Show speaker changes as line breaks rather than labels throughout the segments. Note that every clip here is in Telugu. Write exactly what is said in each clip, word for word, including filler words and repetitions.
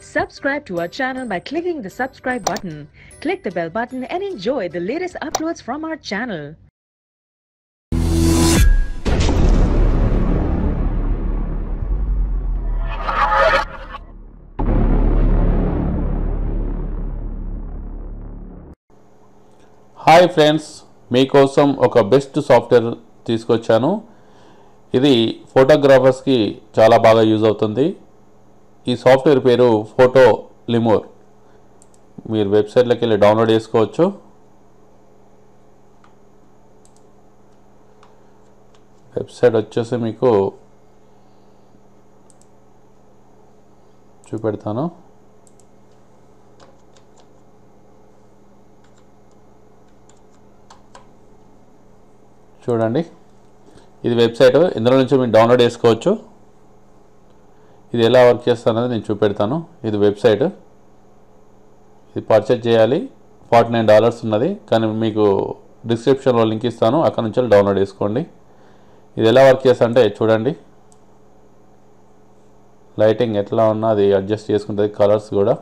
Subscribe to our channel by clicking the subscribe button. Click the bell button and enjoy the latest uploads from our channel.
Hi friends, మీకోసం ఒక బెస్ట్ సాఫ్ట్వేర్ తీసుకొచ్చాను. ఇది ఫోటోగ్రాఫర్స్కి చాలా బాగా యూజ్ అవుతుంది. ఈ సాఫ్ట్వేర్ పేరు ఫోటోలిమూర్. మీరు వెబ్సైట్లోకి వెళ్ళి డౌన్లోడ్ చేసుకోవచ్చు. వెబ్సైట్ వచ్చేసి మీకు చూపెడతాను. చూడండి, ఇది వెబ్సైట్. ఇందులో నుంచి మీరు డౌన్లోడ్ చేసుకోవచ్చు. ఇది ఎలా వర్క్ చేస్తానని నేను చూపెడతాను. ఇది వెబ్సైట్. ఇది పర్చేజ్ చేయాలి. ఫార్టీ నైన్ డాలర్స్ ఉన్నది, కానీ మీకు డిస్క్రిప్షన్లో లింక్ ఇస్తాను, అక్కడ నుంచి డౌన్లోడ్ చేసుకోండి. ఇది ఎలా వర్క్ చేస్తా అంటే చూడండి, లైటింగ్ ఎట్లా ఉన్నా అది అడ్జస్ట్ చేసుకుంటుంది, కలర్స్ కూడా.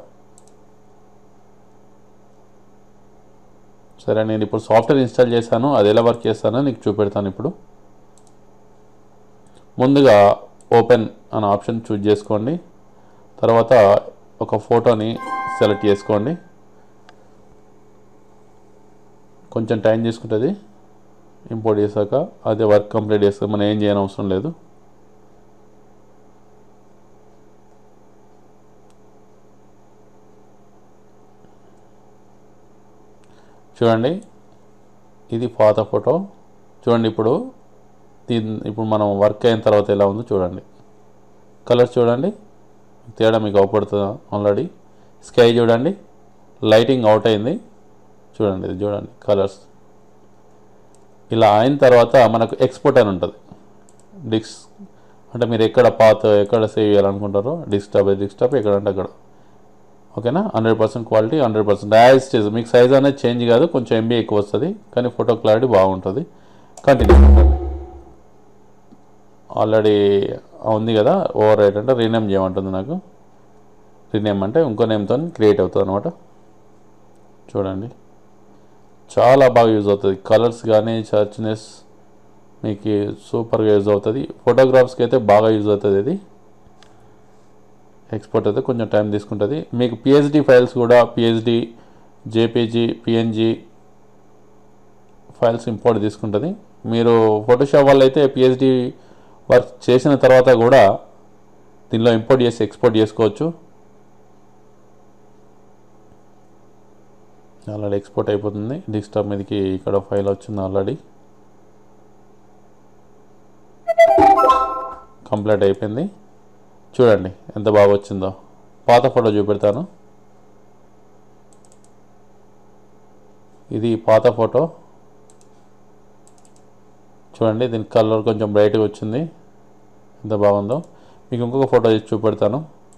సరే, నేను ఇప్పుడు సాఫ్ట్వేర్ ఇన్స్టాల్ చేశాను, అది ఎలా వర్క్ చేస్తానో నీకు చూపెడతాను. ఇప్పుడు ముందుగా ఓపెన్ అనే ఆప్షన్ చూజ్ చేసుకోండి. తర్వాత ఒక ఫోటోని సెలెక్ట్ చేసుకోండి. కొంచెం టైం తీసుకుంటుంది ఇంపోర్ట్ చేశాక. అదే వర్క్ కంప్లీట్ చేస్తే మనం ఏం చేయని అవసరం లేదు. చూడండి, ఇది పాత ఫోటో. చూడండి, ఇప్పుడు దీని ఇప్పుడు మనం వర్క్ అయిన తర్వాత ఎలా ఉందో చూడండి. కలర్స్ చూడండి, తేడా మీకు అవపడుతుంది ఆల్రెడీ. స్కై చూడండి, లైటింగ్ అవుట్ అయింది. చూడండి, ఇది చూడండి కలర్స్. ఇలా అయిన తర్వాత మనకు ఎక్స్పోర్ట్ అని ఉంటుంది. డిస్క్ అంటే మీరు ఎక్కడ పాత ఎక్కడ సేవ్ చేయాలనుకుంటారో, డిస్క్టాప్ డిస్క్టాప్ ఎక్కడంటే అక్కడ. ఓకేనా? Hundred percent quality, hundred percent as it is. మీకు సైజ్ అనేది చేంజ్ కాదు, కొంచెం ఎంబీ ఎక్కువ వస్తుంది, కానీ ఫోటో క్లారిటీ బాగుంటుంది. కంటిన్యూ. ఆల్రెడీ ఉంది కదా, ఓవర్ రైట్ అంటే రీనేమ్ చేయమంటుంది నాకు. రీనేమ్ అంటే ఇంకో నేమ్తో క్రియేట్ అవుతుంది అనమాట. చూడండి, చాలా బాగా యూజ్ అవుతుంది. కలర్స్ కానీ చార్చ్నెస్ మీకు సూపర్గా యూజ్ అవుతుంది. ఫోటోగ్రాఫ్స్కి అయితే బాగా యూజ్ అవుతుంది. ఇది ఎక్స్పోర్ట్ అయితే కొంచెం టైం తీసుకుంటుంది. మీకు పిహెచ్డి ఫైల్స్ కూడా, PhD, JPG, PNG files import తీసుకుంటుంది. మీరు ఫోటోషాప్ వల్ల అయితే పిహెచ్డి వర్క్ చేసిన తర్వాత కూడా దీనిలో ఇంపోర్ట్ చేసి ఎక్స్పోర్ట్ చేసుకోవచ్చు. ఆల్రెడీ ఎక్స్పోర్ట్ అయిపోతుంది. డెస్క్టాప్ మీదకి ఇక్కడ ఫైల్ వచ్చింది ఆల్రెడీ. కంప్లీట్ అయిపోయింది. చూడండి ఎంత బాగా వచ్చిందో. పాత ఫోటో చూపెడతాను. ఇది పాత ఫోటో. చూడండి, దీని కలర్ కొంచెం బ్రైట్గా వచ్చింది. ఎంత బాగుందో. మీకు ఇంకొక ఫోటో చూపెడతాను.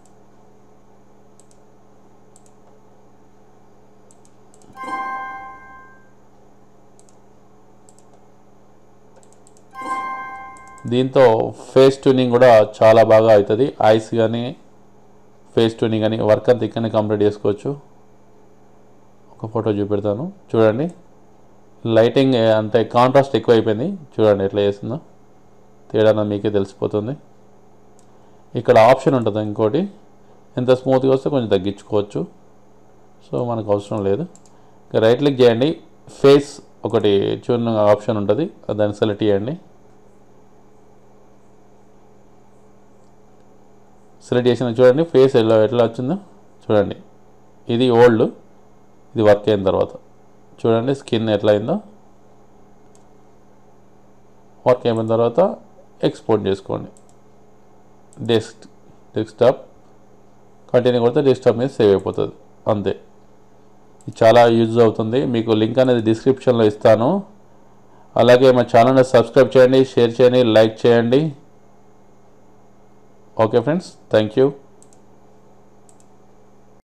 దీంతో ఫేస్ ట్యూనింగ్ కూడా చాలా బాగా అవుతుంది. ఐస్ కానీ ఫేస్ ట్యూనింగ్ కానీ వర్క్ అంతా ఇక్కడనే కంప్లీట్ చేసుకోవచ్చు. ఒక ఫోటో చూపెడతాను. చూడండి, లైటింగ్ అంటే కాంట్రాస్ట్ ఎక్కువ అయిపోయింది. చూడండి ఎట్లా చేస్తుందో, తేడా మీకే తెలిసిపోతుంది. ఇక్కడ ఆప్షన్ ఉంటుంది ఇంకోటి, ఎంత స్మూత్గా వస్తే కొంచెం తగ్గించుకోవచ్చు. సో మనకు అవసరం లేదు. ఇక రైట్ క్లిక్ చేయండి, ఫేస్ ఒకటి చూడని ఆప్షన్ ఉంటుంది, దాన్ని సెలెక్ట్ చేయండి. సెలెక్ట్ చేసిన చూడండి ఫేస్ ఎలా ఎట్లా వచ్చిందో చూడండి. ఇది ఓల్డ్, ఇది వర్క్ అయిన తర్వాత చూడండి స్కిన్ ఎట్లా అయిందో. వర్క్ అయిపోయిన తర్వాత ఎక్స్పోర్ట్ చేసుకోండి. డెస్క్ డెస్క్టాప్ కంటిన్యూ కొడితే డెస్క్టాప్ మీద సేవ్ అయిపోతుంది. అంతే. ఇది చాలా యూజ్ అవుతుంది. మీకు లింక్ అనేది డిస్క్రిప్షన్లో ఇస్తాను. అలాగే మా ఛానల్ని సబ్స్క్రైబ్ చేయండి, షేర్ చేయండి, లైక్ చేయండి. Okay friends, thank you.